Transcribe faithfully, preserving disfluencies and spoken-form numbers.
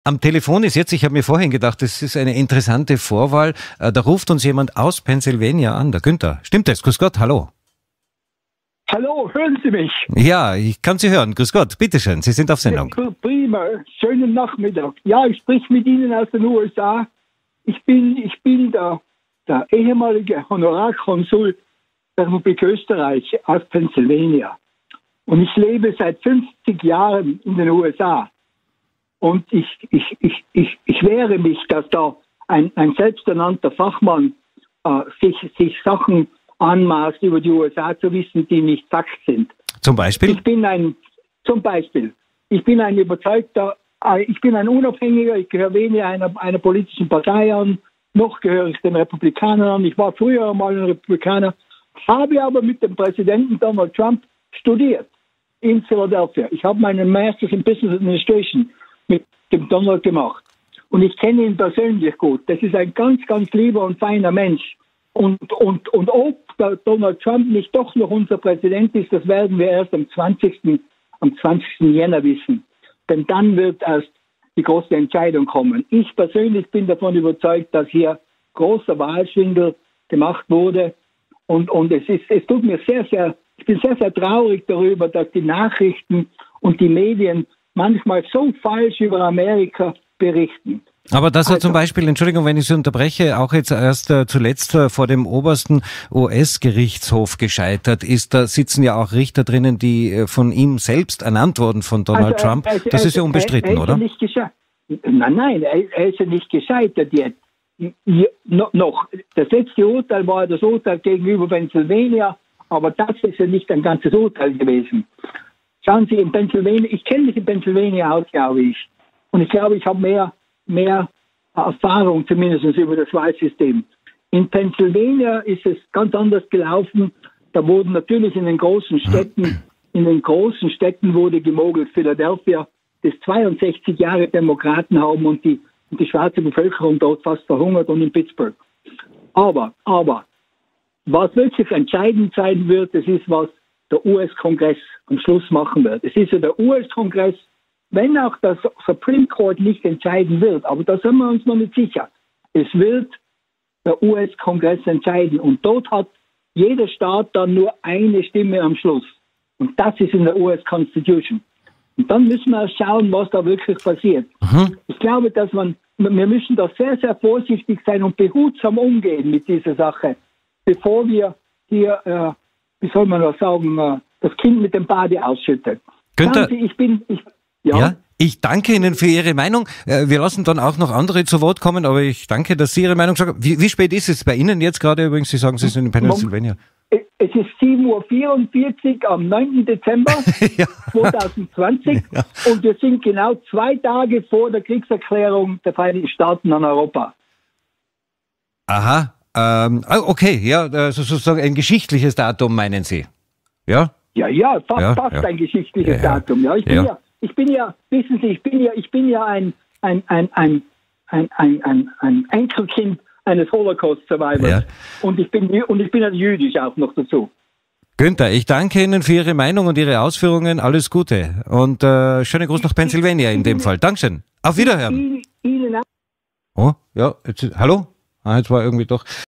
Am Telefon ist jetzt, ich habe mir vorhin gedacht, das ist eine interessante Vorwahl. Äh, da ruft uns jemand aus Pennsylvania an, der Günther. Stimmt das? Grüß Gott, hallo. Hallo, hören Sie mich? Ja, ich kann Sie hören. Grüß Gott, bitteschön, Sie sind auf Sendung. Ja, prima, schönen Nachmittag. Ja, ich spreche mit Ihnen aus den U S A. Ich bin, ich bin der, der ehemalige Honorarkonsul der Republik Österreich aus Pennsylvania. Und ich lebe seit fünfzig Jahren in den U S A. Und ich, ich, ich, ich, ich wehre mich, dass da ein, ein selbsternannter Fachmann äh, sich, sich Sachen anmaßt, über die U S A zu wissen, die nicht Fakt sind. Zum Beispiel? Ich bin ein, zum Beispiel, ich bin ein überzeugter, äh, ich bin ein Unabhängiger, ich gehöre weder einer, einer politischen Partei an, noch gehöre ich den Republikanern an. Ich war früher mal ein Republikaner, habe aber mit dem Präsidenten Donald Trump studiert in Philadelphia. Ich habe meinen Masters in Business Administration mit dem Donald gemacht. Und ich kenne ihn persönlich gut. Das ist ein ganz, ganz lieber und feiner Mensch. Und, und, und ob der Donald Trump nicht doch noch unser Präsident ist, das werden wir erst am zwanzigsten am zwanzigsten Jänner wissen. Denn dann wird erst die große Entscheidung kommen. Ich persönlich bin davon überzeugt, dass hier großer Wahlschwindel gemacht wurde. Und, und es ist, es tut mir sehr, sehr, ich bin sehr, sehr traurig darüber, dass die Nachrichten und die Medien manchmal so falsch über Amerika berichten. Aber dass er also, zum Beispiel, Entschuldigung, wenn ich Sie unterbreche, auch jetzt erst äh, zuletzt äh, vor dem obersten U S-Gerichtshof gescheitert ist, da sitzen ja auch Richter drinnen, die äh, von ihm selbst ernannt wurden, von Donald also, Trump. Also, das also, ist ja unbestritten, er, er oder? Nicht nein, nein, er, er ist ja nicht gescheitert jetzt. No, noch. Das letzte Urteil war das Urteil gegenüber Pennsylvania, aber das ist ja nicht ein ganzes Urteil gewesen. Schauen Sie, in Pennsylvania, ich kenne mich in Pennsylvania aus, glaube ich. Und ich glaube, ich habe mehr, mehr Erfahrung zumindest über das Wahlsystem. In Pennsylvania ist es ganz anders gelaufen. Da wurden natürlich in den großen Städten, in den großen Städten wurde gemogelt. Philadelphia, das zweiundsechzig Jahre Demokraten haben und die, und die schwarze Bevölkerung dort fast verhungert, und in Pittsburgh. Aber, aber, was wirklich entscheidend sein wird, das ist, was der U S-Kongress am Schluss machen wird. Es ist ja der U S-Kongress, wenn auch das Supreme Court nicht entscheiden wird, aber da sind wir uns noch nicht sicher. Es wird der U S-Kongress entscheiden und dort hat jeder Staat dann nur eine Stimme am Schluss. Und das ist in der U S-Constitution. Und dann müssen wir schauen, was da wirklich passiert. Mhm. Ich glaube, dass man, wir müssen da sehr, sehr vorsichtig sein und behutsam umgehen mit dieser Sache, bevor wir hier, äh, wie soll man das sagen, äh, das Kind mit dem Bade ausschütten. Günther, Sie, ich bin, ich, ja. ja, ich danke Ihnen für Ihre Meinung. Wir lassen dann auch noch andere zu Wort kommen, aber ich danke, dass Sie Ihre Meinung sagen. Wie, wie spät ist es bei Ihnen jetzt gerade übrigens? Sie sagen, Sie sind in Pennsylvania. Es ist sieben Uhr vierundvierzig am neunten Dezember ja. zweitausendzwanzig ja. Und wir sind genau zwei Tage vor der Kriegserklärung der Vereinigten Staaten an Europa. Aha, ähm, okay, ja, also sozusagen ein geschichtliches Datum, meinen Sie? Ja? Ja, ja, fast, ja, fast ja. ein geschichtliches ja, ja. Datum. Ja, ich bin ja. ja, ich bin ja, wissen Sie, ich bin ja, ich bin ja ein, ein, ein, ein, ein, ein, ein, ein Enkelkind eines Holocaust-Survivors. Ja. Und ich bin und ich bin ja jüdisch auch noch dazu. Günther, ich danke Ihnen für Ihre Meinung und Ihre Ausführungen. Alles Gute. Und äh, schönen Gruß nach Pennsylvania in dem Fall. Dankeschön. Auf Wiederhören. Ihnen, Ihnen auch. Oh, ja, jetzt, hallo? Ah, jetzt war irgendwie doch...